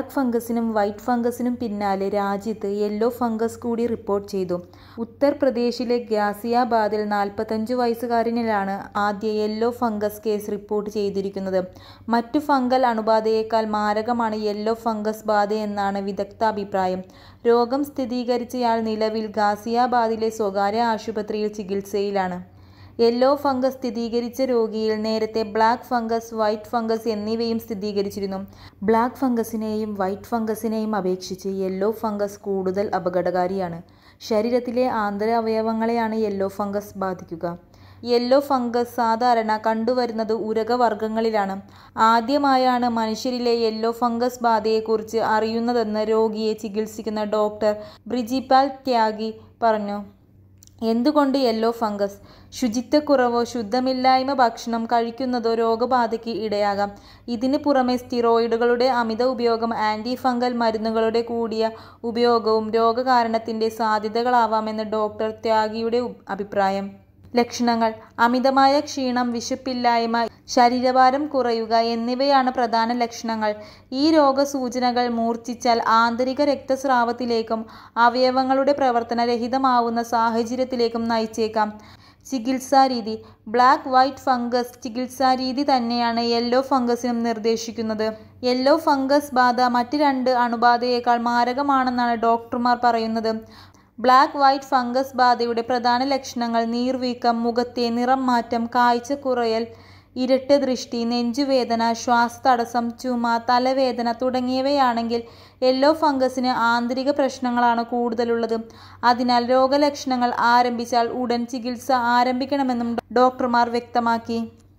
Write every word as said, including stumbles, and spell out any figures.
Black ഫംഗസിനും white ഫംഗസിനും പിന്നാലെ രാജ്യത്ത് yellow fungus കൂടി റിപ്പോർട്ട് ചെയ്തു. ഉത്തർപ്രദേശിലെ ഗാസിയാബാദിൽ നാൽപ്പത്തഞ്ച് വയസ്സുകാരനിലാണ് ആദ്യ യെല്ലോ ഫംഗസ് കേസ് റിപ്പോർട്ട് ചെയ്തിരിക്കുന്നത്. മറ്റു ഫംഗൽ അണുബാധയേക്കാൾ മാരകമാണ് യെല്ലോ ഫംഗസ് ബാധയെന്നാണ് വിദഗ്ധാഭിപ്രായം. രോഗം സ്ഥിരീകരിച്ചയാൾ നിലവിൽ ഗാസിയാബാദിലെ സ്വകാര്യ ആശുപത്രിയിൽ ചികിത്സയിലാണ്. യെല്ലോ ഫംഗസ് സ്ഥിരീകരിച്ച രോഗിയിൽ നേരത്തെ ബ്ലാക്ക് ഫംഗസ്, വൈറ്റ് ഫംഗസ് എന്നിവയും സ്ഥിരീകരിച്ചിരുന്നു. ബ്ലാക്ക് ഫംഗസിനെയും വൈറ്റ് ഫംഗസിനെയും അപേക്ഷിച്ച് യെല്ലോ ഫംഗസ് കൂടുതൽ അപകടകാരിയാണ്. ശരീരത്തിലെ ആന്തര അവയവങ്ങളെയാണ് യെല്ലോ ഫംഗസ് ബാധിക്കുക. യെല്ലോ ഫംഗസ് സാധാരണ കണ്ടുവരുന്നത് ഉരഗവർഗ്ഗങ്ങളിലാണ്. ആദ്യമായാണ് മനുഷ്യരിലെ യെല്ലോ ഫംഗസ് ബാധയെക്കുറിച്ച് അറിയുന്നതെന്ന് രോഗിയെ ചികിത്സിക്കുന്ന ഡോക്ടർ ബ്രിജിപാൽ ത്യാഗി പറഞ്ഞു. എന്തുകൊണ്ട് യെല്ലോ ഫംഗസ്? ശുചിത്വക്കുറവോ ശുദ്ധമില്ലായ്മ ഭക്ഷണം കഴിക്കുന്നതോ രോഗബാധയ്ക്ക് ഇടയാകാം. ഇതിന് പുറമെ സ്റ്റിറോയിഡുകളുടെ അമിത ഉപയോഗം, ആൻറ്റി ഫംഗൽ മരുന്നുകളുടെ കൂടിയ ഉപയോഗവും രോഗകാരണത്തിൻ്റെ സാധ്യതകളാവാമെന്ന് ഡോക്ടർ ത്യാഗിയുടെ അഭിപ്രായം. ലക്ഷണങ്ങൾ: അമിതമായ ക്ഷീണം, വിശപ്പില്ലായ്മ, ശരീരഭാരം കുറയുക എന്നിവയാണ് പ്രധാന ലക്ഷണങ്ങൾ. ഈ രോഗസൂചനകൾ മൂർച്ഛിച്ചാൽ ആന്തരിക രക്തസ്രാവത്തിലേക്കും അവയവങ്ങളുടെ പ്രവർത്തനരഹിതമാവുന്ന സാഹചര്യത്തിലേക്കും നയിച്ചേക്കാം. ചികിത്സാരീതി: ബ്ലാക്ക് വൈറ്റ് ഫംഗസ് ചികിത്സാരീതി തന്നെയാണ് യെല്ലോ ഫംഗസിനും നിർദ്ദേശിക്കുന്നത്. യെല്ലോ ഫംഗസ് ബാധ മറ്റ് രണ്ട് അണുബാധയേക്കാൾ മാരകമാണെന്നാണ് ഡോക്ടർമാർ പറയുന്നത്. ബ്ലാക്ക് വൈറ്റ് ഫംഗസ് ബാധയുടെ പ്രധാന ലക്ഷണങ്ങൾ നീർവീക്കം, മുഖത്തെ നിറം മാറ്റം, കാഴ്ചക്കുറയൽ, ഇരട്ട ദൃഷ്ടി, നെഞ്ചുവേദന, ശ്വാസതടസ്സം, ചുമ, തലവേദന തുടങ്ങിയവയാണെങ്കിൽ യെല്ലോ ഫംഗസിന് ആന്തരിക പ്രശ്നങ്ങളാണ് കൂടുതലുള്ളത്. അതിനാൽ രോഗലക്ഷണങ്ങൾ ആരംഭിച്ചാൽ ഉടൻ ചികിത്സ ആരംഭിക്കണമെന്നും ഡോക്ടർമാർ വ്യക്തമാക്കി.